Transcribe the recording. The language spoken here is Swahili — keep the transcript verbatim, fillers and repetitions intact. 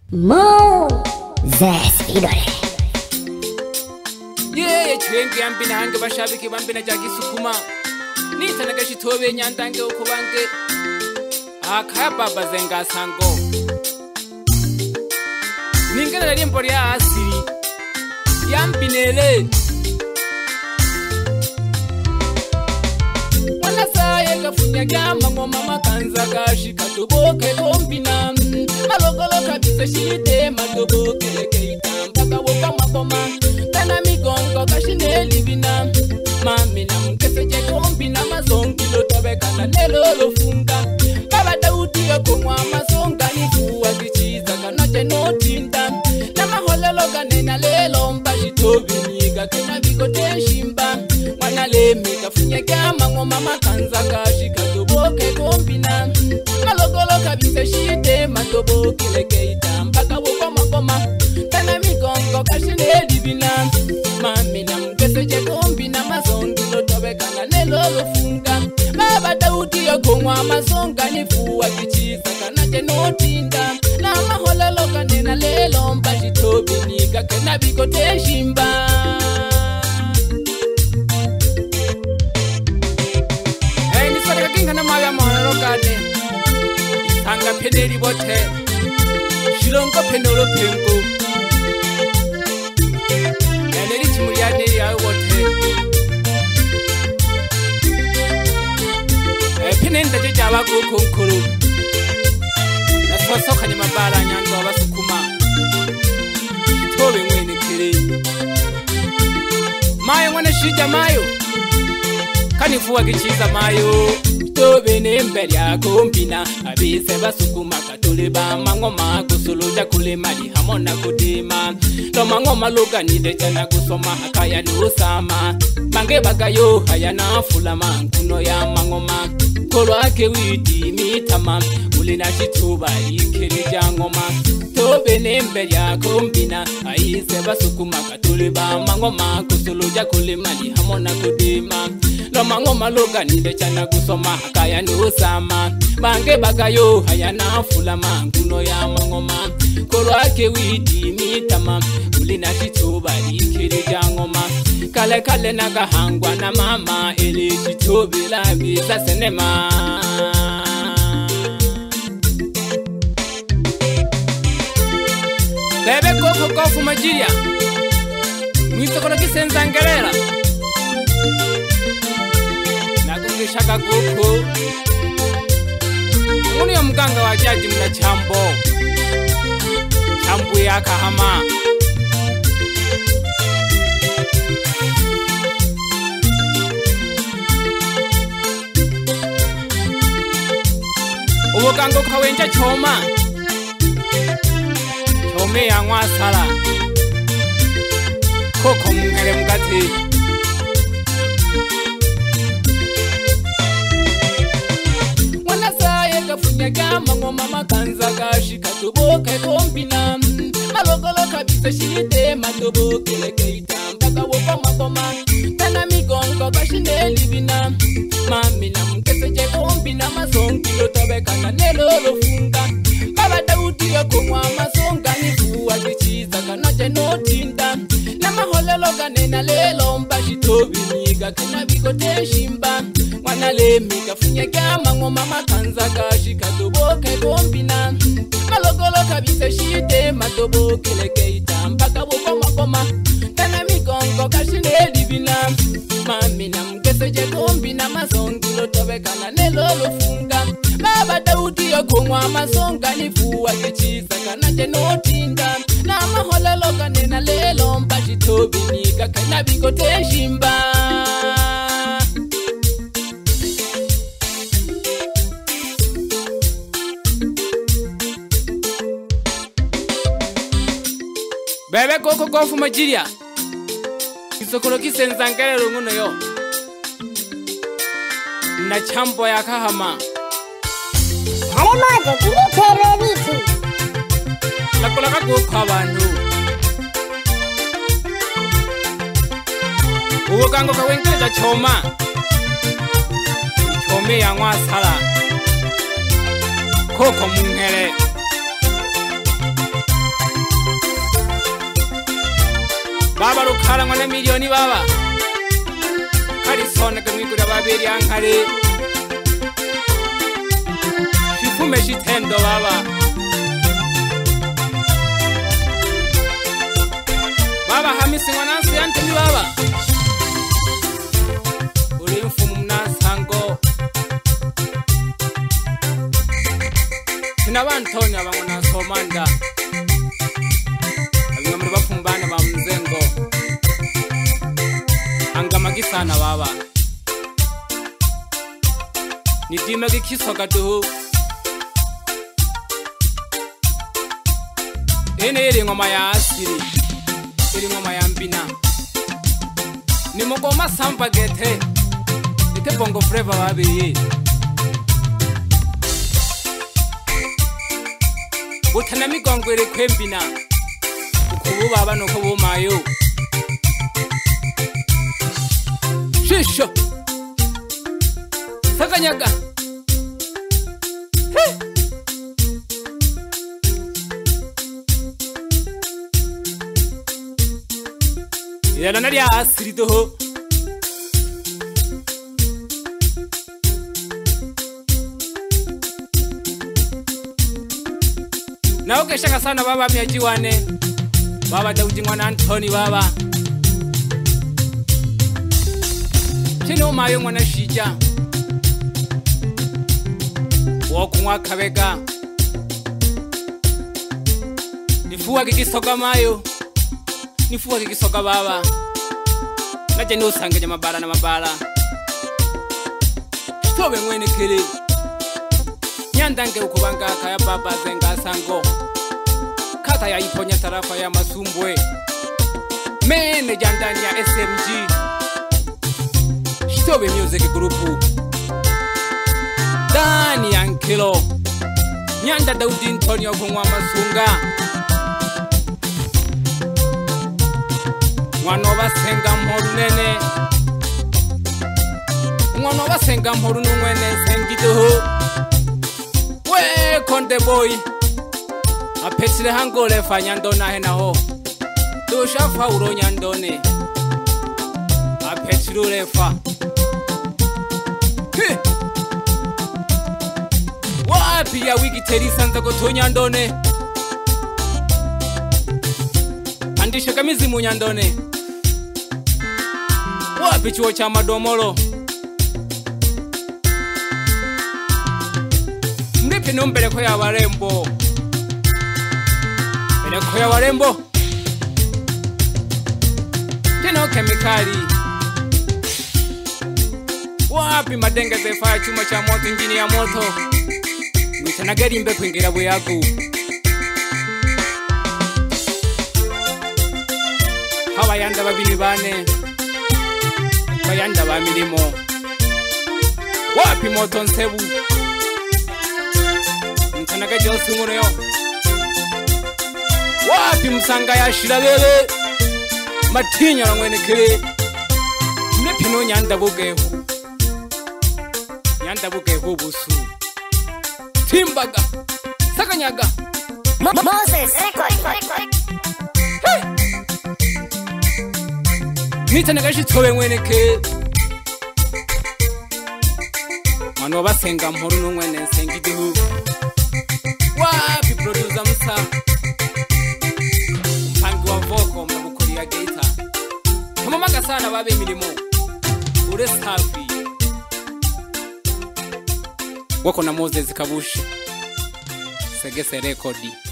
Moses idole. Ye chwengi Mbina hange bashabiki Mbina jagi sukuma. Nita naga Shitobhi nyandange ukubange. Akaya baba zenga sango. Ningana na limbo ya asili. Ya Mbinele. Wana saye kafunya gyama ngoma makanza gashika tuboke Mbina. Malokolo kabisa shite matoboke lekeita mpaka woka makoma. Kana migongo kashineli bina. Mami na mkese jeko Mbina mazongi lotabe kana nelo lofunga. Baba Daudi yoko mwa mazonga nifuwa kichiza kana jeno tinta. Na maholelo ganena lelo mba Shitobhi niga kena biko tenshimba. Mwana leme kafunya gyama ngoma makanza kashika tuboke Mbina. Malokolo kabisa shite matoboke lekeita mpaka woka makoma. Kana migongo kashineli bina. Mami na mkese jeko Mbina mazongi lotabe kana nelo lofunga. Baba Daudi yoko mwa mazonga nifuwa kichiza kana jeno tinta. Na maholelo ganena lelo mba Shitobhi niga kena biko tenshimba. Hey niswari kakinga na mawe maholelo gane. Hanga peneri bote. Shilongo penolo pengo. Yaneri chimuriane ya bote. Eh penenda je jaba ko konkoro. Na soso kanye mabara nyando abasukuma. Shitobhi mwene kire. Mayo mwana shija mayo. Kanifuwa kichiza mayo. Shitobhi nembeli yako Mbina. Abise basukuma katule ba mangoma kusuluja kule mali hamona kudima. No mangoma luga nide chana kusoma hakaya lusama. Mange bagayo haya na fulama kuno ya mangoma. Kolo ake witi mitama ulina Shitobhi ikiri jangoma. Shitobhi nembeli yako Mbina. Abise basukuma katule ba mangoma kusuluja kule mali hamona kudima. No mangoma luga nide chana kusoma hakaya lusama. Mange bagayo haya na fulama kuno ya mangoma. Kolo ake witi mitama ulina Shitobhi ikiri jangoma. Kale kale naga hangwa na mama ili Shitobhi la visa senema. Bebe koko kofu majiria. Mwito kono kisenza ngerera. Nagungishaka koko. Muni ya mganga wa jaji mna chambo. Chambu ya kahama. Uwogango kawenja choma. Chome ya ngwasala. Koko mngere mgati. Kafunya gyama ngoma makanza gashika tuboke Mbina. Malokolo kabisa shite matoboke lekeita mpaka woka makoma. Kana migongo kashineli bina. Mami na mkese jeko Mbina mazongi lotabe kana nelo lofunga. Baba Daudi yoko mwa mazonga nifuwa kichiza kana jeno tinta. Na maholelo ganena lelo mba Shitobhi niga kena biko tenshimba. Mwana lemi kafunya gyama ngoma makanza gashika tuboke Mbina. Malokolo kabisa shite matoboke lekeita mpaka woka makoma. Kana migongo kashineli bina. Mami na mkese jeko Mbina mazongi lotabe kana nelo lofunga. Baba Daudi yoko mwa mazonga nifuwa kichiza kana jeno tinta. Na maholelo ganena lelo mba Shitobhi niga kena biko tenshimba. Bebe koko kofu majiria. Kisokolo kisenza ngerero nguno yo. Na chambo ya kahama. Hale moja kini tere vitu. Lakola kako kwa bandu. Uwogango kawengele choma. Chome ya ngwasala. Koko mungere. kala ngwana milioni baba kali sona kamigura babiri ankare shifume shitendo baba baba hamisi ngwana siyante mi baba uri mfumu mnasango sinabantonya bangona somanda abingamuri bafumbana ba mzengo angamagi sana baba nidimagi kisoka duhu ene iri ngoma ya asiri iri ngoma ya Mbina ni mokoma samba gete ite bongo flavor babi utana migongo iri kwembina ukubu baba no kubu mayo shisho sakanyaga hey. Yana nari asiri doho na ukeshaka sana baba miajiwane baba Daudi mwana Antoni baba chino mayo mwana shija wokunwa kabega nifuwa kikisoka mayo nifuwa kikisoka baba naje nusange mabara na mabara tobe mwene kere nyandange ukubanga kaya baba zenga sango kata ya iponya tarafa ya Masumbwe mene jandani ya S M G Shitobe music group Dani Ankilo Nyanda Daudi Antonio Kungwa Masunga Mwano basenga mhoru nene Mwano basenga mhoru nungwene sengidoho We konde boy apesire hangole fanyandona henaho dosha fauro nyandone apesire urefa wapi ya wiki terisa nza gotonyandone andisha kamizi munyandone wapi chuo cha madomolo mripi numbele kwa ya warembo Eleko ya warembo Tino kemikali Wapi madenga zefa chuma cha moto injini ya moto Mwitana gari mbe kuingira buyaku Hawa yanda babini bane Bayanda ba milimo Wapi moto nsebu Mwitana gari josi mune yo Wapi msanga ya shirabele Matinya na mwene kere Mlepino nyanda bugehu Nyanda bugehu busu Timbaga Sakanyaga Moses record Hey Nita nagashi tobe mwene kere Mano basenga mhoru nungwene sengiduhu Wapi producer msa Voko mnabukuri ya geita Kamamaga sana babe milimo Ure safi Wako na Moses Kabushi Segese rekodi